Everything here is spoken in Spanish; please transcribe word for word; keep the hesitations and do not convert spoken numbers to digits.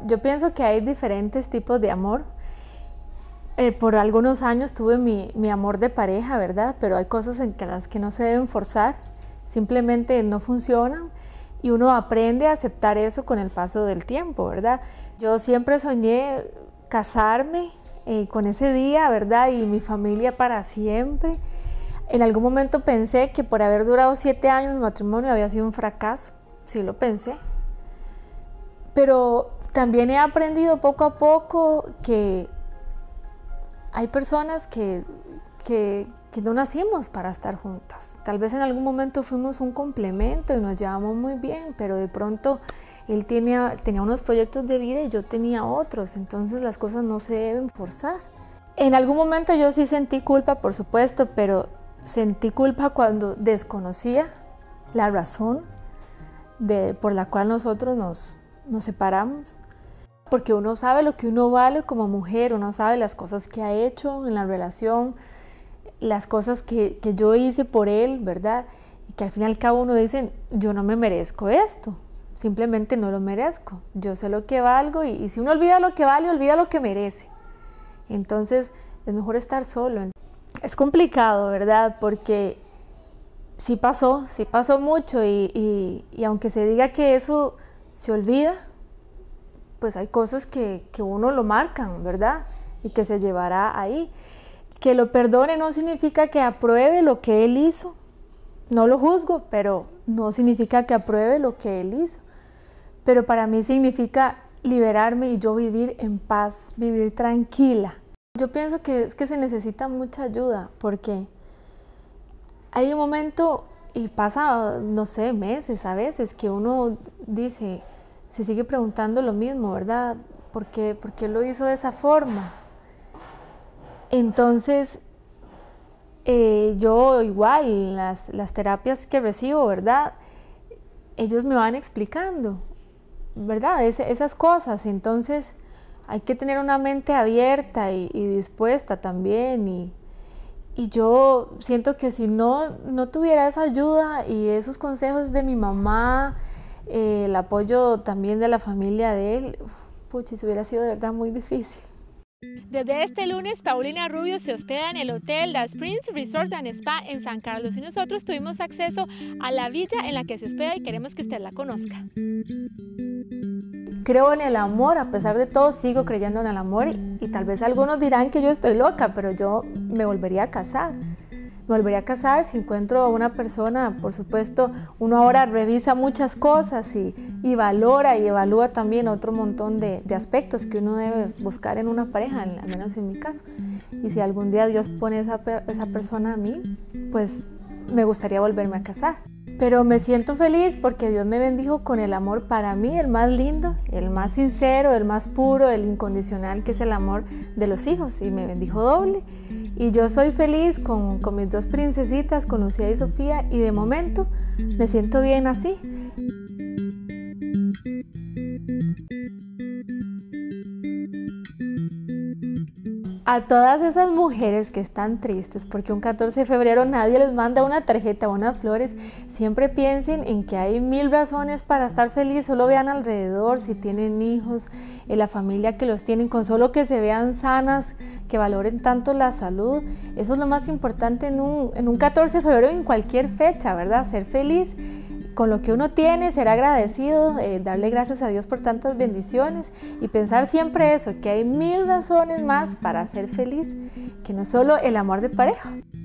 Yo pienso que hay diferentes tipos de amor. Eh, por algunos años tuve mi, mi amor de pareja, ¿verdad? Pero hay cosas en que las que no se deben forzar, simplemente no funcionan y uno aprende a aceptar eso con el paso del tiempo, ¿verdad? Yo siempre soñé casarme eh, con ese día, ¿verdad? Y mi familia para siempre. En algún momento pensé que por haber durado siete años mi matrimonio había sido un fracaso, sí lo pensé. Pero también he aprendido poco a poco que hay personas que, que, que no nacimos para estar juntas. Tal vez en algún momento fuimos un complemento y nos llevamos muy bien, pero de pronto él tenía, tenía unos proyectos de vida y yo tenía otros, entonces las cosas no se deben forzar. En algún momento yo sí sentí culpa, por supuesto, pero sentí culpa cuando desconocía la razón de, por la cual nosotros nos, nos separamos. Porque uno sabe lo que uno vale como mujer, uno sabe las cosas que ha hecho en la relación, las cosas que, que yo hice por él, ¿verdad? Y que al fin y al cabo uno dice, yo no me merezco esto, simplemente no lo merezco. Yo sé lo que valgo y, y si uno olvida lo que vale, olvida lo que merece. Entonces es mejor estar solo. Es complicado, ¿verdad? Porque sí pasó, sí pasó mucho y, y, y aunque se diga que eso se olvida, pues hay cosas que, que uno lo marcan, ¿verdad? Y que se llevará ahí. Que lo perdone no significa que apruebe lo que él hizo. No lo juzgo, pero no significa que apruebe lo que él hizo. Pero para mí significa liberarme y yo vivir en paz, vivir tranquila. Yo pienso que es que se necesita mucha ayuda, porque hay un momento, y pasa, no sé, meses a veces, que uno dice, se sigue preguntando lo mismo, ¿verdad? ¿Por qué, ¿Por qué lo hizo de esa forma? Entonces, eh, yo igual, las, las terapias que recibo, ¿verdad? Ellos me van explicando, ¿verdad? Es, esas cosas. Entonces, hay que tener una mente abierta y, y dispuesta también. Y, y yo siento que si no, no tuviera esa ayuda y esos consejos de mi mamá, Eh, el apoyo también de la familia de él, puchis, hubiera sido de verdad muy difícil. Desde este lunes, Paulina Rubio se hospeda en el Hotel Das Prince Resort and Spa en San Carlos y nosotros tuvimos acceso a la villa en la que se hospeda y queremos que usted la conozca. Creo en el amor, a pesar de todo sigo creyendo en el amor y, y tal vez algunos dirán que yo estoy loca, pero yo me volvería a casar. Me volvería a casar si encuentro a una persona, por supuesto, uno ahora revisa muchas cosas y, y valora y evalúa también otro montón de, de aspectos que uno debe buscar en una pareja, al menos en mi caso. Y si algún día Dios pone esa, esa persona a mí, pues me gustaría volverme a casar. Pero me siento feliz porque Dios me bendijo con el amor para mí, el más lindo, el más sincero, el más puro, el incondicional, que es el amor de los hijos, y me bendijo doble. Y yo soy feliz con, con mis dos princesitas, con Lucía y Sofía, y de momento me siento bien así. A todas esas mujeres que están tristes porque un catorce de febrero nadie les manda una tarjeta o unas flores, siempre piensen en que hay mil razones para estar feliz. Solo vean alrededor, si tienen hijos, en la familia que los tienen, con solo que se vean sanas, que valoren tanto la salud. Eso es lo más importante en un, en un catorce de febrero, en cualquier fecha, ¿verdad? Ser feliz con lo que uno tiene, ser agradecido, eh, darle gracias a Dios por tantas bendiciones y pensar siempre eso, que hay mil razones más para ser feliz, que no solo el amor de pareja.